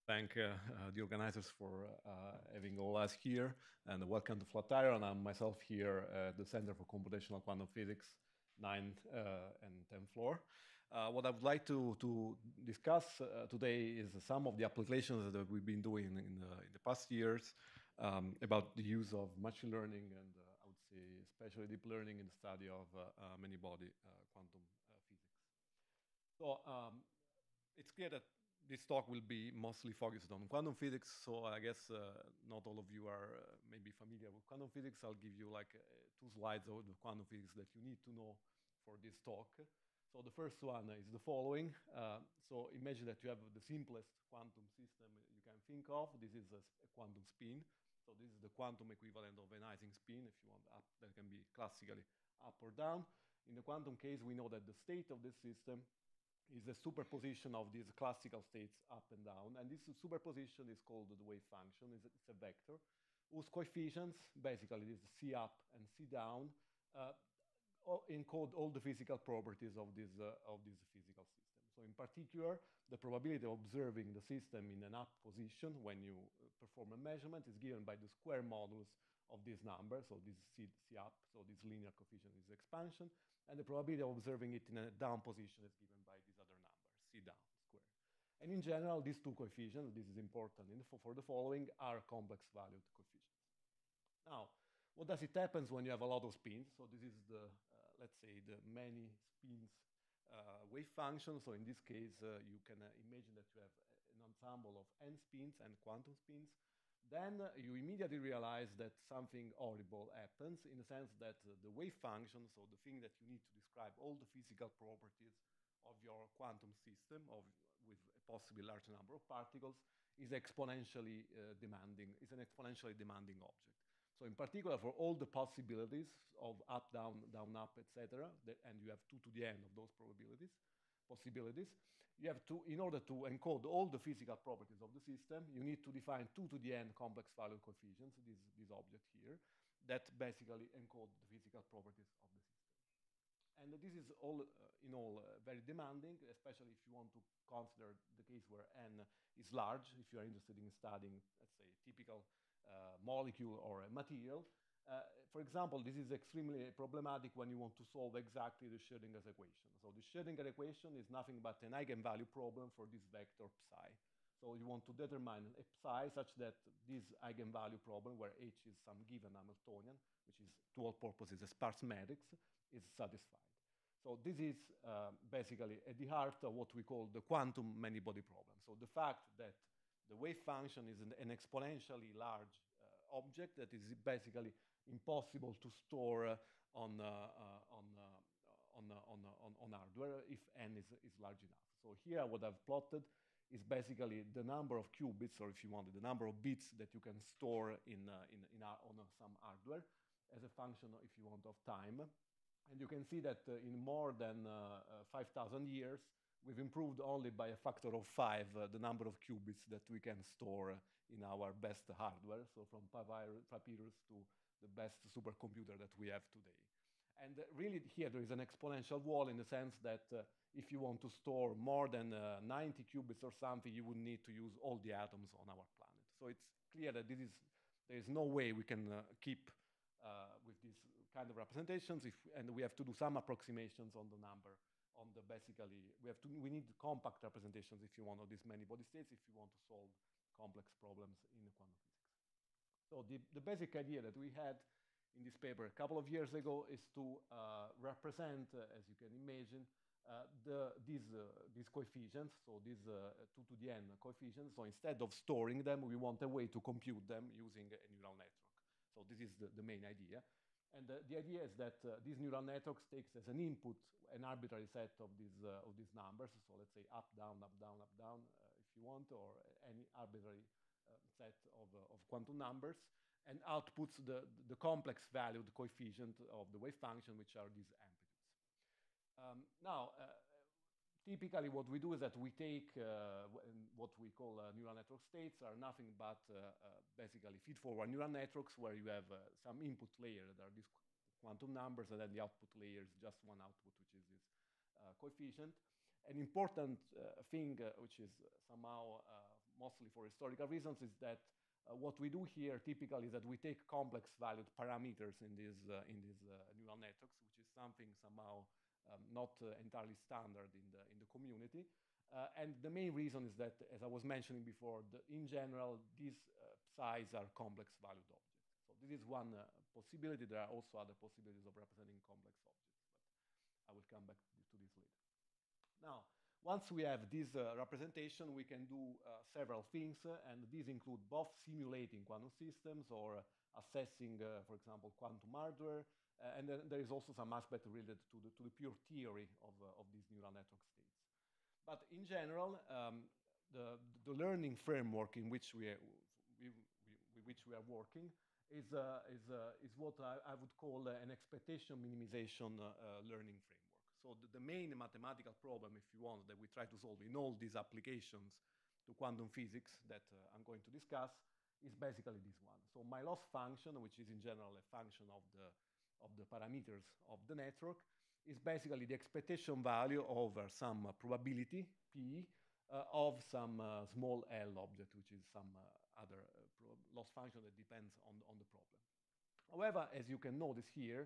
thank the organizers for having all us here, and welcome to Flatiron. I'm myself here at the Center for Computational Quantum Physics, 9th and 10th floor. What I would like to discuss today is some of the applications that we've been doing in the past years about the use of machine learning and I would say especially deep learning in the study of many-body quantum physics. So it's clear that this talk will be mostly focused on quantum physics. So I guess not all of you are maybe familiar with quantum physics. I'll give you like 2 slides of the quantum physics that you need to know for this talk. So the first one is the following. So imagine that you have the simplest quantum system you can think of. This is a quantum spin. So this is the quantum equivalent of an Ising spin, if you want up, that can be classically up or down. In the quantum case, we know that the state of this system is a superposition of these classical states up and down. And this superposition is called the wave function. It's a vector whose coefficients, basically this C up and C down, encode all the physical properties of this physical system. So in particular, the probability of observing the system in an up position when you perform a measurement is given by the square modulus of this number. So this C up, so this linear coefficient is expansion. And the probability of observing it in a down position is given by this other number, C down squared. And in general, these two coefficients, this is important for the following, are complex valued coefficients. Now, what does it happen when you have a lot of spins? So this is the, let's say, the many spins wave function. So in this case, you can imagine that you have an ensemble of n spins and quantum spins. Then you immediately realize that something horrible happens in the sense that the wave function, so the thing that you need to describe all the physical properties of your quantum system with a possibly large number of particles, is exponentially demanding, is an exponentially demanding object. So in particular, for all the possibilities of up, down, up, etc., and you have 2 to the n of those possibilities, you have to, in order to encode all the physical properties of the system, you need to define 2 to the n complex value coefficients, this object here, that basically encode the physical properties of the system. And this is all, in all, very demanding, especially if you want to consider the case where n is large, if you are interested in studying, let's say, typical molecule or a material. For example, this is extremely problematic when you want to solve exactly the Schrödinger's equation. So the Schrödinger equation is nothing but an eigenvalue problem for this vector psi. So you want to determine a psi such that this eigenvalue problem, where h is some given Hamiltonian, which is to all purposes a sparse matrix, is satisfied. So this is basically at the heart of what we call the quantum many-body problem. So the fact that the wave function is an exponentially large object that is basically impossible to store on hardware if n is large enough. So here what I've plotted is basically the number of qubits, or if you want, the number of bits that you can store on some hardware as a function, if you want, of time. And you can see that in more than 5,000 years, we've improved only by a factor of 5 the number of qubits that we can store in our best hardware, so from Papyrus to the best supercomputer that we have today. And really here there is an exponential wall in the sense that if you want to store more than 90 qubits or something, you would need to use all the atoms on our planet. So it's clear that there is no way we can keep with these kind of representations, and we have to do some approximations on the number, on the basically, we need compact representations, if you want, of these many-body states if you want to solve complex problems in quantum physics. So the basic idea that we had in this paper a couple of years ago is to represent, as you can imagine, these coefficients, so these 2 to the n coefficients. So instead of storing them, we want a way to compute them using a neural network. So this is the main idea. And the idea is that these neural networks takes as an input an arbitrary set of these numbers. So let's say up, down, up, down, up, down, if you want, or any arbitrary set of quantum numbers, and outputs the complex valued coefficient of the wave function, which are these amplitudes. Now, typically what we do is that we take what we call neural network states are nothing but basically feed-forward neural networks where you have some input layer that are these quantum numbers, and then the output layer is just one output, which is this coefficient. An important thing, which is somehow mostly for historical reasons, is that what we do here typically is that we take complex valued parameters in these neural networks, which is something somehow not entirely standard in the community. And the main reason is that, as I was mentioning before, in general, these psis are complex valued objects. So this is one possibility. There are also other possibilities of representing complex objects, but I will come back to this later. Now, once we have this representation, we can do several things, and these include both simulating quantum systems or assessing, for example, quantum hardware, and then there is also some aspect related to the pure theory of these neural network states. But in general, the learning framework in which we are working is what I would call an expectation minimization learning framework. So the main mathematical problem, if you want, that we try to solve in all these applications to quantum physics that I'm going to discuss is basically this one. So my loss function, which is in general a function of the parameters of the network, is basically the expectation value over some probability, P, of some small L object, which is some other loss function that depends on the problem. However, as you can notice here,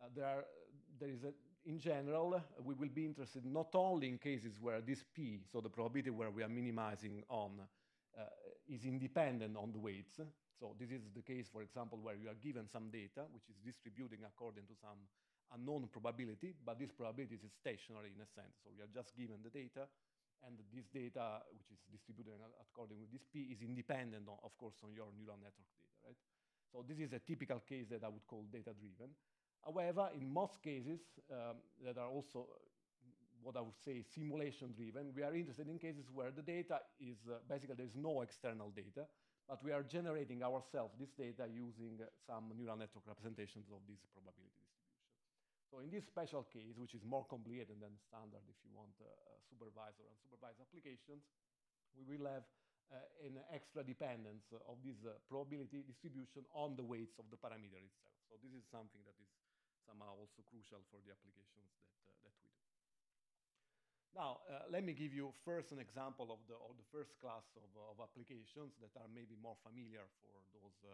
in general, we will be interested not only in cases where this P, so the probability where we are minimizing on, is independent on the weights. So this is the case, for example, where you are given some data, which is distributing according to some unknown probability, but this probability is stationary in a sense. So we are just given the data, and this data, which is distributed according to this P, is independent, of course, on your neural network data, right? So this is a typical case that I would call data-driven. However, in most cases that are also what I would say simulation-driven, we are interested in cases where the data is basically there's no external data, but we are generating ourselves this data using some neural network representations of this probability distribution. So in this special case, which is more complicated than standard if you want supervised or unsupervised applications, we will have an extra dependence of this probability distribution on the weights of the parameter itself. So this is something that is somehow also crucial for the applications that we do. Now, let me give you first an example of the first class of applications that are maybe more familiar for those who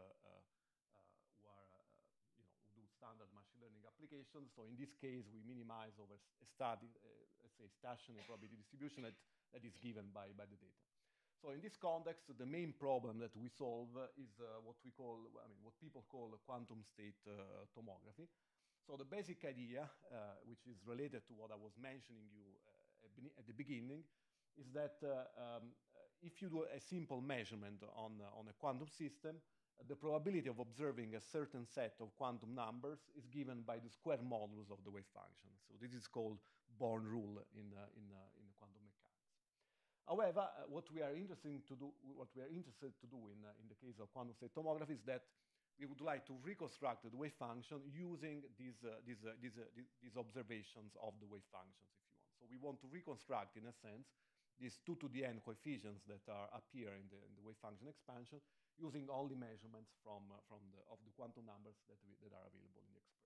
do standard machine learning applications. So in this case, we minimize over a let's say, stationary probability distribution that is given by the data. So in this context, the main problem that we solve is what people call quantum state tomography. So the basic idea, which is related to what I was mentioning you at the beginning, is that if you do a simple measurement on a quantum system, the probability of observing a certain set of quantum numbers is given by the square modulus of the wave function. So this is called Born rule in quantum mechanics. However, what we are interested to do in the case of quantum state tomography is that we would like to reconstruct the wave function using these observations of the wave functions, if you want. So we want to reconstruct, in a sense, these 2 to the n coefficients that appear in the wave function expansion using only measurements of the quantum numbers that are available in the experiment.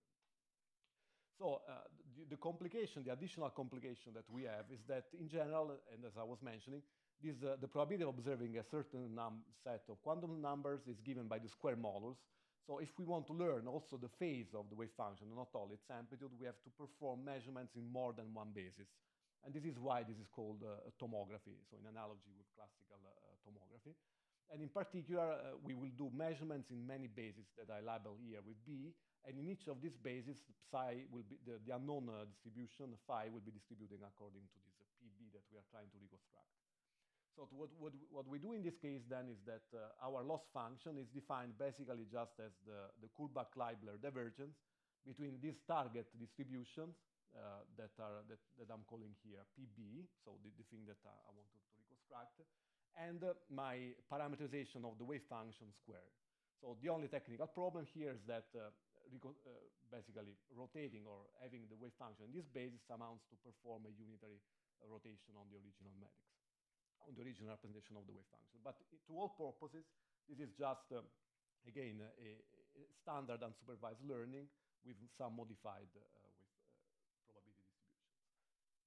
So the additional complication that we have is that in general, and as I was mentioning, the probability of observing a certain set of quantum numbers is given by the square modulus. So if we want to learn also the phase of the wave function, not only its amplitude, we have to perform measurements in more than one basis. And this is why this is called tomography, so in analogy with classical tomography. And in particular, we will do measurements in many bases that I label here with B, and in each of these bases, psi will be the unknown distribution, phi will be distributing according to this PB that we are trying to reconstruct. So what we do in this case then is that our loss function is defined basically just as the Kullback-Leibler divergence between these target distributions that I'm calling here PB, so the thing that I want to reconstruct, and my parameterization of the wave function squared. So the only technical problem here is that basically rotating or having the wave function in this basis amounts to perform a unitary rotation on the original matrix, on the original representation of the wave function. But to all purposes, this is just, again, a standard unsupervised learning with some modified with probability distributions.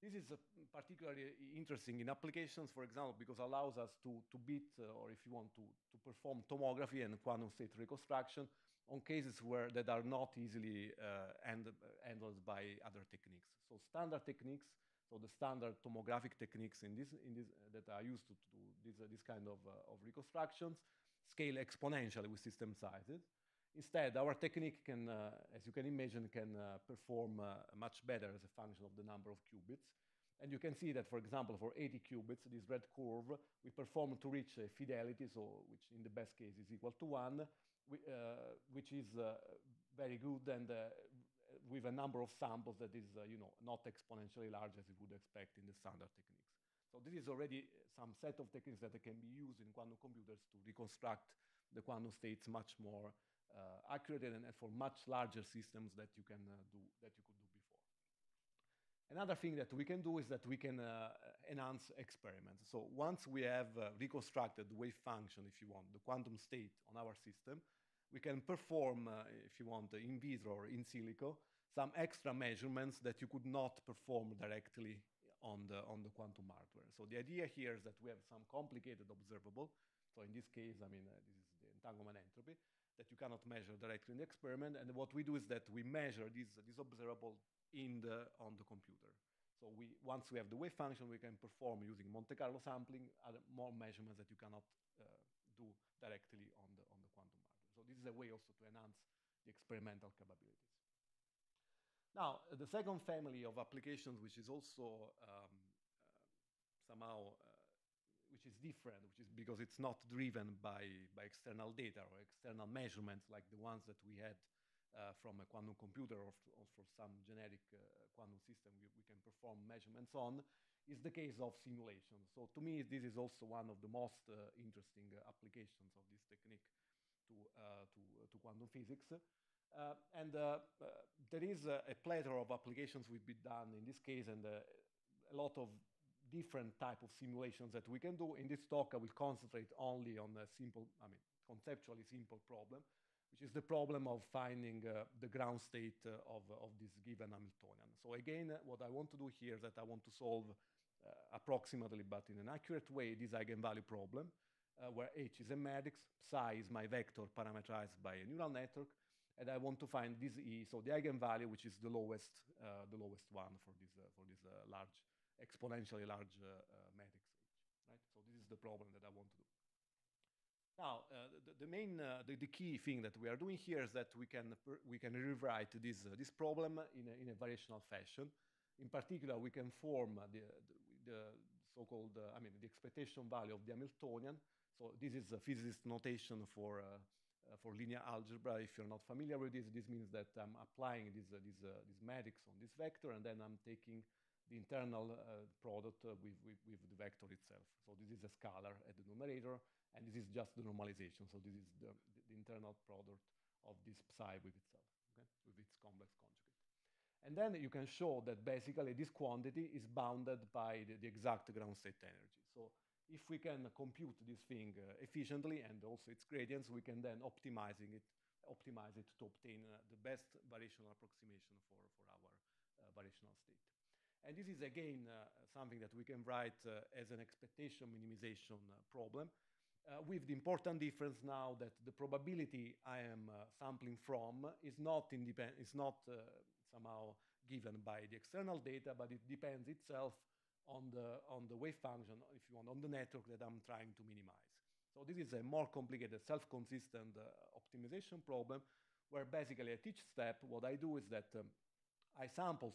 This is particularly interesting in applications, for example, because it allows us to beat, or if you want, to perform tomography and quantum state reconstruction on cases that are not easily handled by other techniques. So standard techniques, so the standard tomographic techniques that are used to do this kind of reconstructions, scale exponentially with system sizes. Instead, our technique can, as you can imagine, can perform much better as a function of the number of qubits. And you can see that, for example, for 80 qubits, this red curve, we perform to reach a fidelity, so which in the best case is equal to 1, which is very good, and with a number of samples that is not exponentially large as you would expect in the standard techniques. So this is already some set of techniques that can be used in quantum computers to reconstruct the quantum states much more accurate and for much larger systems that you could do before. Another thing that we can do is that we can enhance experiments. So once we have reconstructed the wave function, if you want, the quantum state on our system, we can perform, if you want, in vitro or in silico, some extra measurements that you could not perform directly on the quantum hardware. So the idea here is that we have some complicated observable. So in this case, I mean, this is the entanglement entropy that you cannot measure directly in the experiment. And what we do is that we measure this observable on the computer. So once we have the wave function, we can perform using Monte Carlo sampling more measurements that you cannot do directly on the quantum hardware. So this is a way also to enhance the experimental capabilities. Now, the second family of applications, which is also somehow which is different, which is because it's not driven by external data or external measurements like the ones that we had from a quantum computer or for some generic quantum system we can perform measurements on, is the case of simulation. So to me, this is also one of the most interesting applications of this technique to quantum physics. There is a plethora of applications will be done in this case, and a lot of different type of simulations that we can do. In this talk, I will concentrate only on a simple, conceptually simple problem, which is the problem of finding the ground state of this given Hamiltonian. So again, what I want to do here is that I want to solve approximately, but in an accurate way, this eigenvalue problem, where H is a matrix, psi is my vector parameterized by a neural network, and I want to find this E, so the eigenvalue, which is the lowest one for this large, exponentially large matrix H, right? So this is the problem that I want to do. Now, the key thing that we are doing here is that we can rewrite this problem in a variational fashion. In particular, we can form the so-called, the expectation value of the Hamiltonian. So this is a physicist notation for linear algebra. If you're not familiar with this, this means that I'm applying this matrix on this vector, and then I'm taking the internal product with the vector itself. So this is a scalar at the numerator, and this is just the normalization. So this is the internal product of this psi with itself, okay, with its complex conjugate. And then you can show that basically this quantity is bounded by the exact ground state energy. So if we can compute this thing efficiently and also its gradients, we can then optimize it to obtain the best variational approximation for our variational state. And this is, again, something that we can write as an expectation minimization problem, with the important difference now that the probability I am sampling from is not somehow given by the external data, but it depends itself on the wave function, if you want, on the network that I'm trying to minimize. So this is a more complicated, self-consistent optimization problem, where basically at each step, what I do is that I sample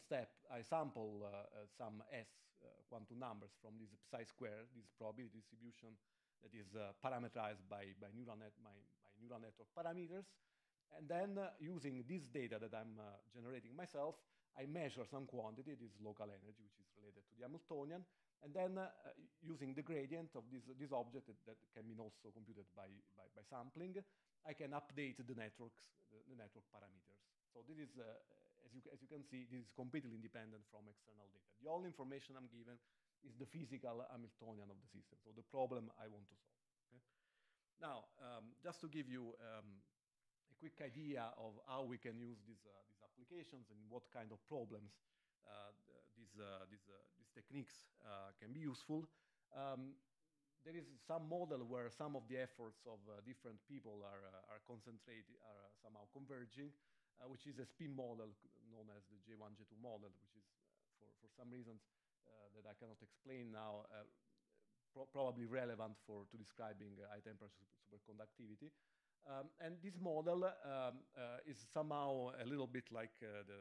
some S quantum numbers from this psi square, this probability distribution that is parameterized by neural network parameters. And then using this data that I'm generating myself, I measure some quantity, this local energy, which is related to the Hamiltonian. And then using the gradient of this object that can be also computed by sampling, I can update the network parameters. So this is, as you can see, this is completely independent from external data. The only information I'm given is the physical Hamiltonian of the system, so the problem I want to solve. Okay? Now, just to give you a quick idea of how we can use these applications and what kind of problems these techniques can be useful. Um, there is some model where some of the efforts of different people are concentrated, are somehow converging, which is a spin model known as the J1, J2 model, which is, for some reasons that I cannot explain now, probably relevant to describing high temperature superconductivity. And this model is somehow a little bit like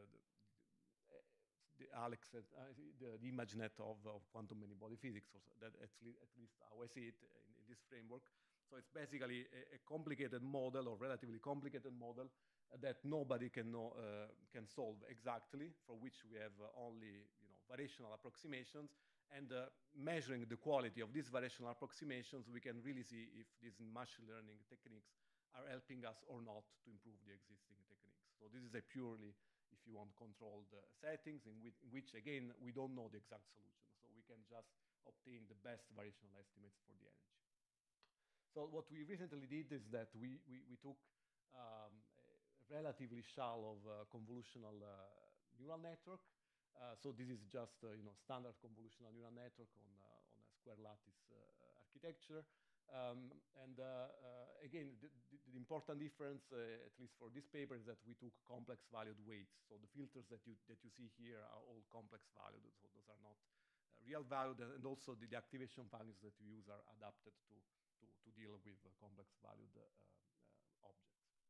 the Alex, the ImageNet of quantum many-body physics, or that at least how I see it in this framework. So it's basically a complicated model, or relatively complicated model, that nobody can solve exactly, for which we have only variational approximations. And measuring the quality of these variational approximations, we can really see if these machine learning techniques are helping us or not to improve the existing techniques. So this is a purely, if you want, controlled settings in which, again, we don't know the exact solution. So we can just obtain the best variational estimates for the energy. So what we recently did is that we took a relatively shallow convolutional neural network. So this is just standard convolutional neural network on a square lattice architecture. Again, the important difference, at least for this paper, is that we took complex valued weights. So the filters that you see here are all complex valued. So those are not real valued, and also the activation values that we use are adapted to deal with complex valued objects.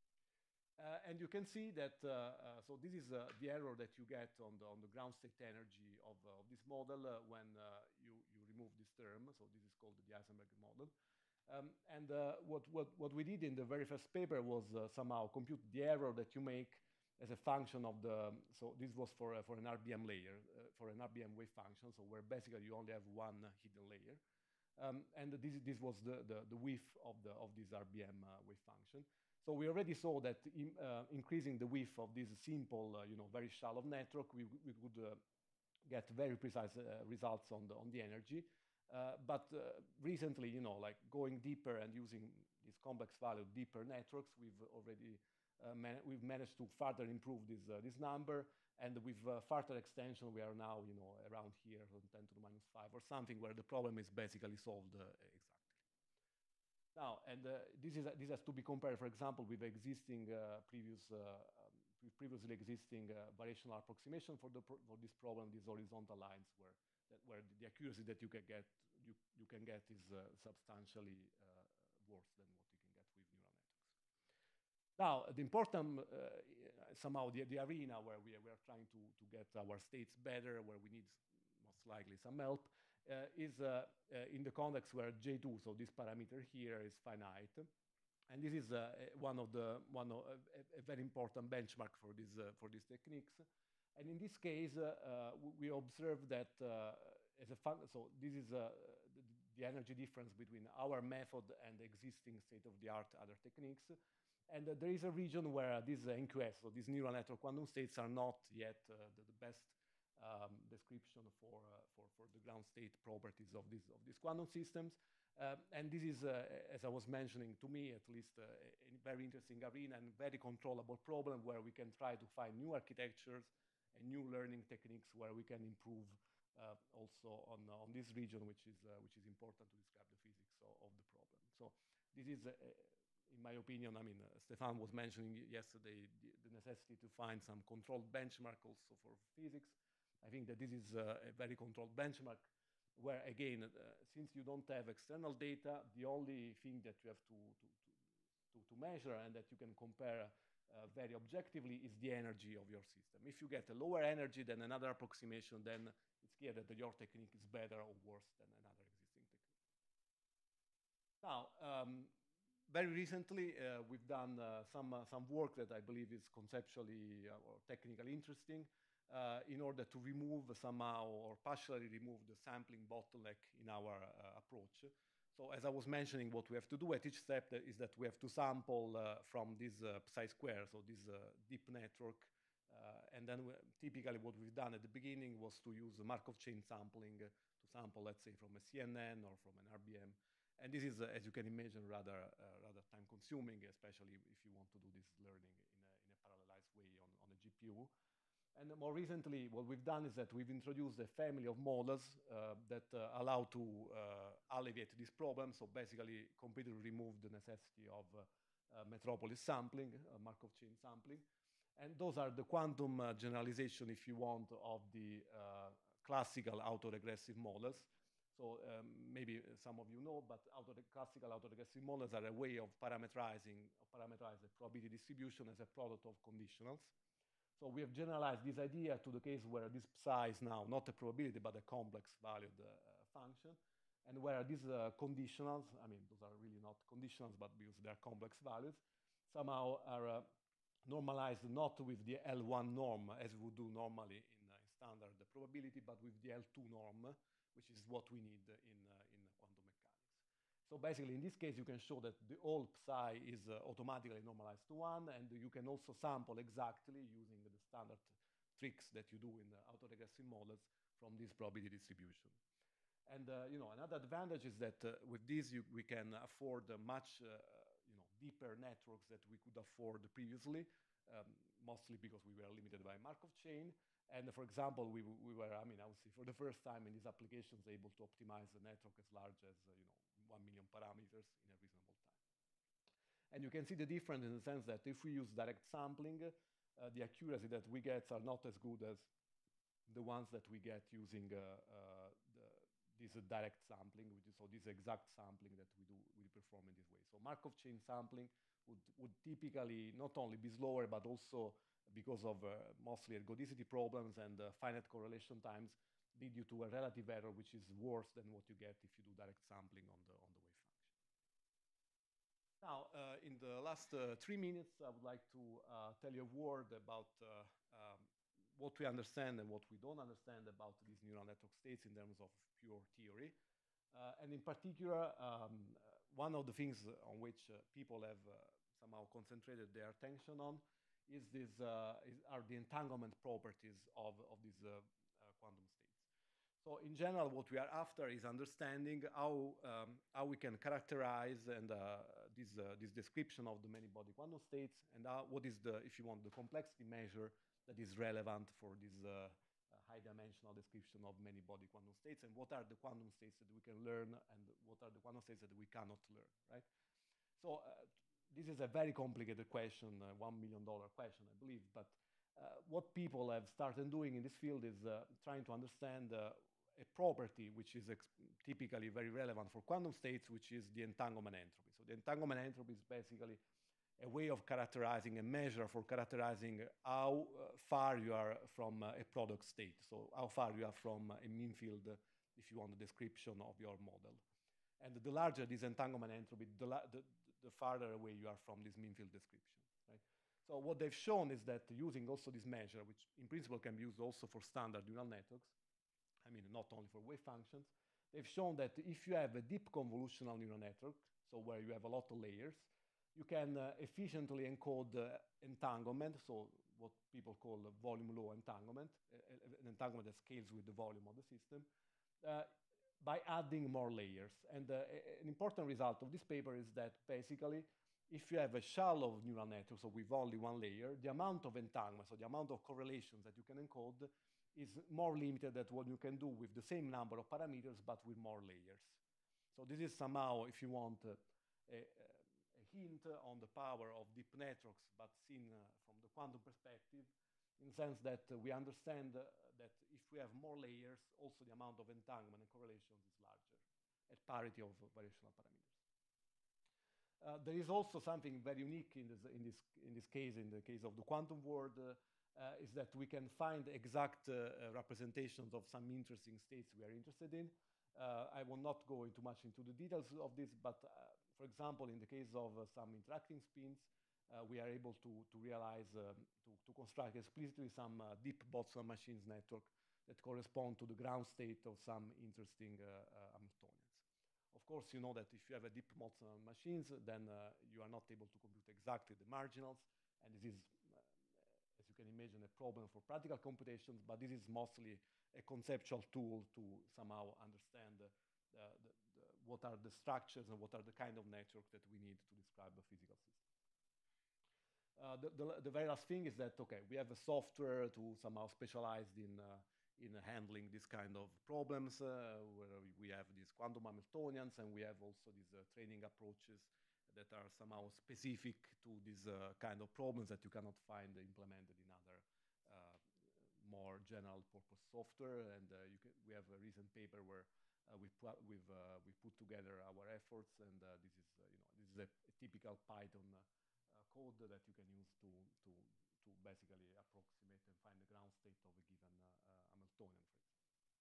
And you can see that, so this is the error that you get on the ground state energy of this model when you remove this term. So this is called the Heisenberg model. And what we did in the very first paper was somehow compute the error that you make as a function of so this was for an RBM layer, for an RBM wave function, so where basically you only have one hidden layer. And this was the width of this RBM wave function. So we already saw that increasing the width of this simple, very shallow network, we would get very precise results on the energy. But recently, like going deeper and using these complex value deeper networks, we've already we've managed to further improve this number. And with further extension, we are now around here on 10 to the minus 5 or something, where the problem is basically solved exactly. Now, and this has to be compared, for example, with existing previously existing variational approximation for this problem, these horizontal lines, where the accuracy that you can get is substantially worse than what you can get with neural networks. Now, the important somehow the arena where we are trying to get our states better, where we need most likely some help, is in the context where J2, so this parameter here, is finite, and this is a very important benchmark for these techniques. And in this case, we observe that so this is the energy difference between our method and the existing state-of-the-art other techniques. And there is a region where these NQS, so these neural network quantum states, are not yet the best description for the ground state properties of these quantum systems. And this is, as I was mentioning, to me at least, a very interesting arena and very controllable problem where we can try to find new architectures and new learning techniques where we can improve also on this region, which is important to describe the physics of the problem. So this is, in my opinion, I mean, Stefan was mentioning yesterday the necessity to find some controlled benchmark also for physics. I think that this is a very controlled benchmark where, again, since you don't have external data, the only thing that you have to measure and that you can compare very objectively is the energy of your system. If you get a lower energy than another approximation, then it's clear that your technique is better or worse than another existing technique. Now, very recently, we've done some work that I believe is conceptually or technically interesting in order to remove somehow or partially remove the sampling bottleneck in our approach. So as I was mentioning, what we have to do at each step is that we have to sample from this psi-square, so this deep network. And then typically what we've done at the beginning was to use Markov chain sampling to sample, let's say, from a CNN or from an RBM. And this is, as you can imagine, rather time-consuming, especially if you want to do this learning in a parallelized way on a GPU. And more recently, what we've done is that we've introduced a family of models that allow to alleviate this problem. So basically, completely remove the necessity of metropolis sampling, Markov chain sampling. And those are the quantum generalization, if you want, of the classical autoregressive models. So maybe some of you know, but classical autoregressive models are a way of parameterize the probability distribution as a product of conditionals. So we have generalized this idea to the case where this psi is now not a probability, but a complex valued function, and where these conditionals, I mean, those are really not conditionals, but because they are complex values, somehow are normalized not with the L1 norm, as we would do normally in standard probability, but with the L2 norm, which is what we need in quantum mechanics. So basically, in this case, you can show that the whole psi is automatically normalized to 1, and you can also sample exactly using the standard tricks that you do in the autoregressive models from this probability distribution. And another advantage is that with this, we can afford much deeper networks that we could afford previously, mostly because we were limited by Markov chain. And for example, we were, I would say, for the first time in these applications, able to optimize a network as large as 1 million parameters in a reasonable time. And you can see the difference in the sense that if we use direct sampling, the accuracy that we get are not as good as the ones that we get using this direct sampling, which is so this exact sampling that we perform in this way. So Markov chain sampling would typically not only be slower, but also because of mostly ergodicity problems and finite correlation times, lead you to a relative error which is worse than what you get if you do direct sampling on the wave function. Now, in the last 3 minutes, I would like to tell you a word about what we understand and what we don't understand about these neural network states in terms of pure theory. And in particular, one of the things on which people have somehow concentrated their attention on are the entanglement properties of these quantum states. So in general, what we are after is understanding how we can characterize and this description of the many-body quantum states, and what is if you want, the complexity measure that is relevant for this high-dimensional description of many-body quantum states, and what are the quantum states that we can learn, and what are the quantum states that we cannot learn, right? So this is a very complicated question, $1 million question, I believe, but what people have started doing in this field is trying to understand a property which is typically very relevant for quantum states, which is the entanglement entropy. So the entanglement entropy is basically a way of characterizing, a measure for characterizing how far you are from a product state. So how far you are from a mean field, if you want the description of your model. And the larger this entanglement entropy, the farther away you are from this mean field description, right? So what they've shown is that using also this measure, which in principle can be used also for standard neural networks, not only for wave functions, they've shown that if you have a deep convolutional neural network, so where you have a lot of layers, you can efficiently encode entanglement, so what people call volume law entanglement, an entanglement that scales with the volume of the system, by adding more layers. And an important result of this paper is that basically, if you have a shallow neural network, so with only one layer, the amount of entanglement, so the amount of correlations that you can encode, is more limited than what you can do with the same number of parameters, but with more layers. So this is somehow, if you want, a hint on the power of deep networks, but seen from the quantum perspective, in the sense that we understand that if we have more layers, also the amount of entanglement and correlations is larger at parity of variational parameters. There is also something very unique in this case, in the case of the quantum world, is that we can find exact representations of some interesting states we are interested in. I will not go into much into the details of this, but for example, in the case of some interacting spins, we are able to realize, to construct explicitly some deep Boltzmann machines network that correspond to the ground state of some interesting Hamiltonians. Of course, you know that if you have a deep Boltzmann machines, then you are not able to compute exactly the marginals, and this is, as you can imagine, a problem for practical computations, but this is mostly a conceptual tool to somehow understand what are the structures and what are the kind of network that we need to describe a physical system. The very last thing is that, okay, we have a software to somehow specialized in handling this kind of problems, where we have these quantum Hamiltonians, and we have also these training approaches that are somehow specific to these kind of problems that you cannot find implemented in other more general purpose software. And we have a recent paper where we put together our efforts, and this is a typical Python code that you can use to basically approximate and find the ground state of a given Hamiltonian, for instance.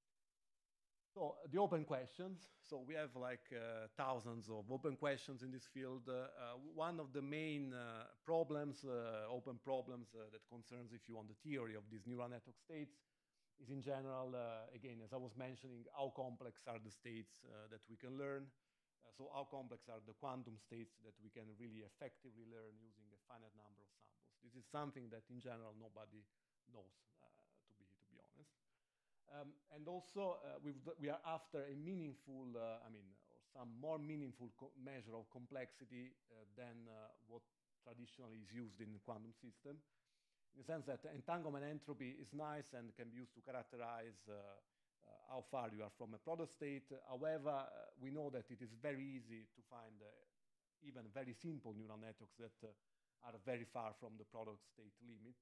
So the open questions. So we have like thousands of open questions in this field. One of the main problems, open problems that concerns, if you want, the theory of these neural network states is in general, again, as I was mentioning, how complex are the states that we can learn. So how complex are the quantum states that we can really effectively learn using a finite number of samples? This is something that in general nobody knows, to be honest. And also, we are after a meaningful, or some more meaningful measure of complexity than what traditionally is used in the quantum system, in the sense that entanglement entropy is nice and can be used to characterize how far you are from a product state. However, we know that it is very easy to find even very simple neural networks that are very far from the product state limit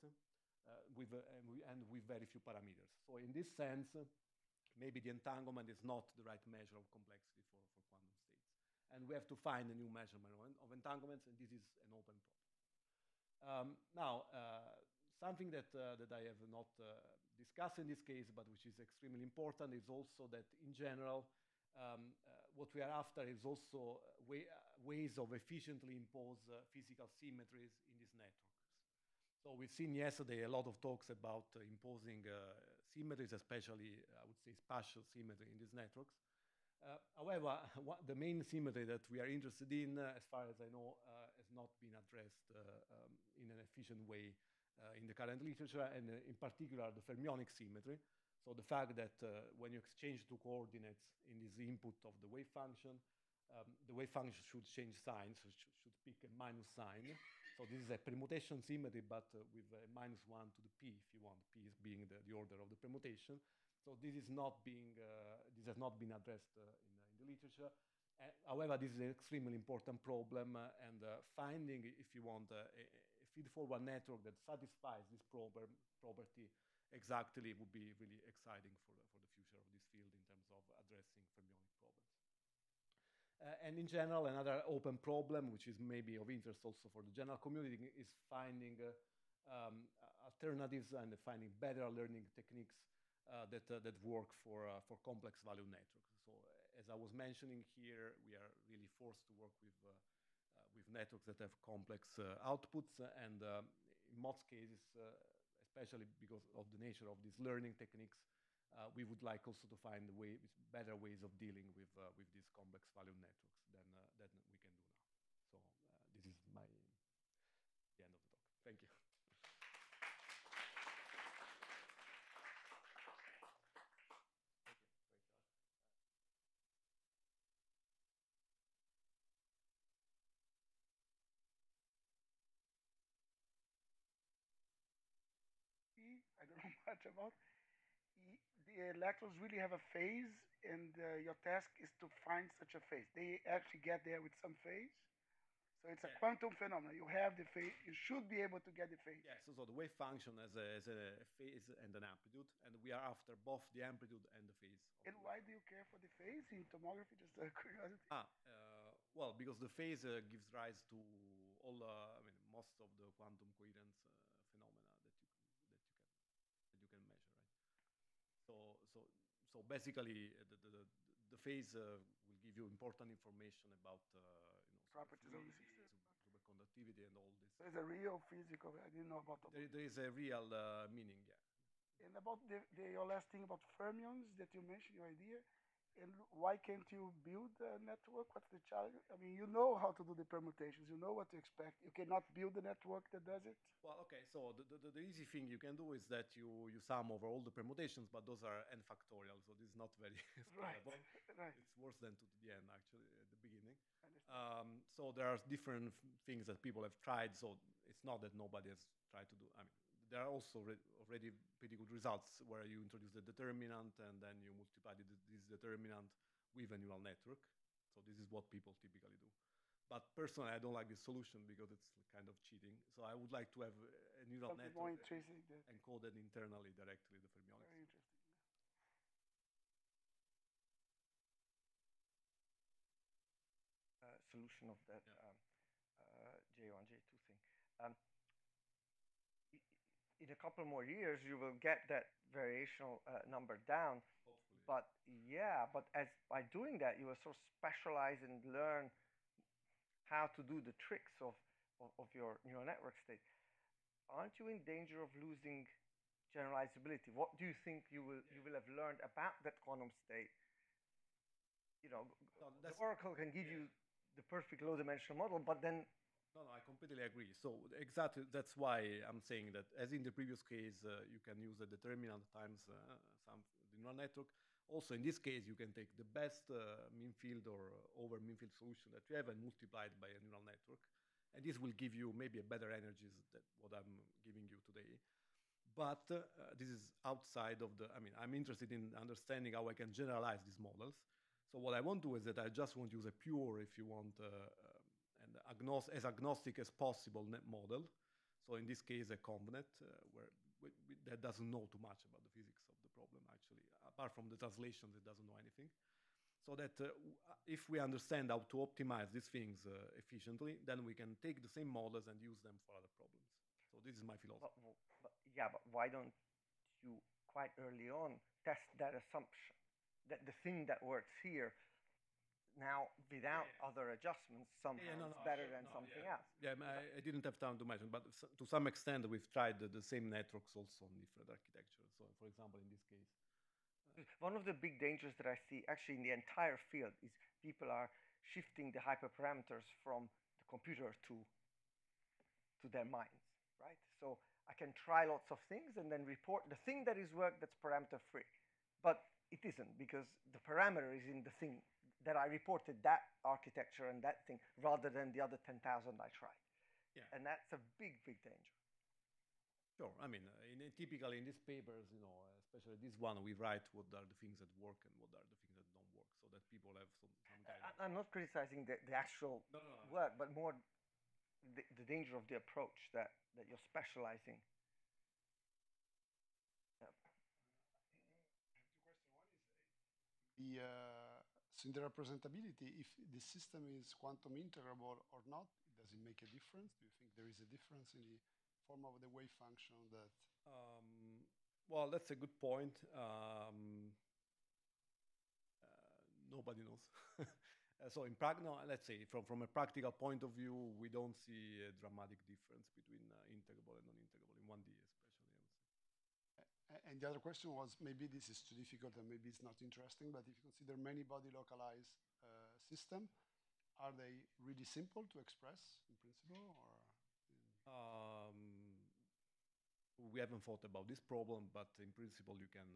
and with very few parameters. So in this sense, maybe the entanglement is not the right measure of complexity for quantum states. And we have to find a new measurement of entanglements, and this is an open problem. Now, something that I have not discussed in this case, but which is extremely important, is also that in general, what we are after is also ways of efficiently impose physical symmetries in these networks. So we've seen yesterday a lot of talks about imposing symmetries, especially, I would say, spatial symmetry in these networks. However, the main symmetry that we are interested in, as far as I know, has not been addressed in an efficient way in the current literature, and in particular, the fermionic symmetry. So the fact that when you exchange two coordinates in this input of the wave function should change signs, so should pick a minus sign. So this is a permutation symmetry, but with a -1 to the p, if you want, p is being the order of the permutation. So this is not being, this has not been addressed in the literature. However, this is an extremely important problem, and finding, if you want, a feed-forward network that satisfies this property exactly would be really exciting for the future of this field in terms of addressing fermionic problems. And in general, another open problem, which is maybe of interest also for the general community, is finding alternatives and finding better learning techniques that work for complex value networks. So as I was mentioning here, we are really forced to work with networks that have complex outputs, and in most cases, especially because of the nature of these learning techniques, we would like also to find better ways of dealing with these complex value networks than we can do now. So this is the end of the talk. Thank you. I don't know much about. The electrons really have a phase, and your task is to find such a phase. They actually get there with some phase. So it's a quantum phenomenon. You have the phase. You should be able to get the phase. Yeah, so the wave function has a phase and an amplitude, and we are after both the amplitude and the phase. And why do you care for the phase in tomography? Just a curiosity. Well, because the phase gives rise to all, most of the quantum coherence phenomena that you can measure, right? So basically, the phase will give you important information about Properties of the system, superconductivity, and all this. So it's a real physical. I didn't know about that. There is a real meaning, yeah. And about your last thing about fermions that you mentioned, your idea, and why can't you build a network? What's the challenge? I mean, you know how to do the permutations. You know what to expect. You cannot build a network that does it. Well, okay. So the easy thing you can do is that you sum over all the permutations, but those are n factorial. So this is not very scalable. Right. It's worse than 2 to the n, actually, at the beginning. So there are different things that people have tried. So it's not that nobody has tried to do. I mean, there are also already pretty good results where you introduce the determinant and then you multiply this determinant with a neural network. So this is what people typically do. But personally, I don't like this solution because it's kind of cheating. So I would like to have a neural Something more network intrinsic. encoded internally directly the fermionics. Very interesting. Solution of that Yeah. J1, J2 thing. Um, in a couple more years, you will get that variational number down. Hopefully. But yeah, but as by doing that, you will sort of specialize and learn how to do the tricks of your neural network state. Aren't you in danger of losing generalizability? What do you think you will have learned about that quantum state? You know, No, the Oracle can give you the perfect low-dimensional model, but then No, I completely agree. So exactly, that's why I'm saying that, as in the previous case, you can use a determinant times some the neural network. Also, in this case, you can take the best mean field or over mean field solution that you have and multiply it by a neural network, and this will give you maybe a better energies than what I'm giving you today. But this is outside of the. I mean, I'm interested in understanding how I can generalize these models. So what I won't do is that I just won't use a pure, if you want, and as agnostic as possible net model. So in this case, a ConvNet, that doesn't know too much about the physics of the problem, actually. Apart from the translations, it doesn't know anything. So that if we understand how to optimize these things efficiently, then we can take the same models and use them for other problems. So this is my philosophy. but why don't you quite early on test that assumption that the thing that works here now without other adjustments somehow is better than something else? Yeah, I didn't have time to mention, but to some extent, we've tried the same networks also on different architectures. So, for example, in this case, One of the big dangers that I see actually in the entire field is people are shifting the hyperparameters from the computer to their minds, right? So I can try lots of things and then report the thing that is worked that's parameter free, but it isn't because the parameter is in the thing that I reported that architecture and that thing rather than the other 10,000 I tried. Yeah. And that's a big, big danger. sure. I mean, typically in these papers, especially this one, we write what are the things that work and what are the things that don't work, so that people have some guidance. I'm not criticizing the actual No. work, but more the danger of the approach that you're specializing. Yeah. So in the representability, if the system is quantum integrable or not, does it make a difference? Do you think there is a difference in the form of the wave function that? Well, that's a good point. Nobody knows. So no, let's say from a practical point of view, we don't see a dramatic difference between integrable and non-integrable in 1D, especially. I would say. And the other question was, maybe this is too difficult and maybe it's not interesting, but if you consider many body localized system, are they really simple to express in principle, or? We haven't thought about this problem, but in principle, you can.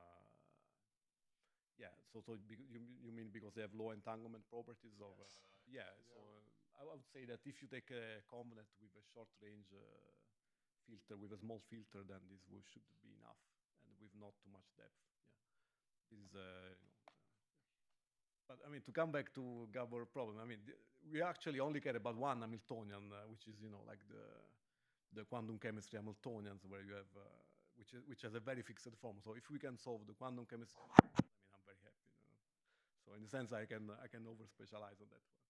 Yeah. So you mean because they have low entanglement properties of? Yes. Yeah. So I would say that if you take a ConvNet with a short range filter, with a small filter, then this should be enough, and with not too much depth. Yeah. This is But I mean, to come back to Gabor problem, I mean, we actually only care about one Hamiltonian, which is like the quantum chemistry Hamiltonians, where you have which has a very fixed form. So if we can solve the quantum chemistry, I mean, I'm very happy. So in a sense, I can over specialize on that one.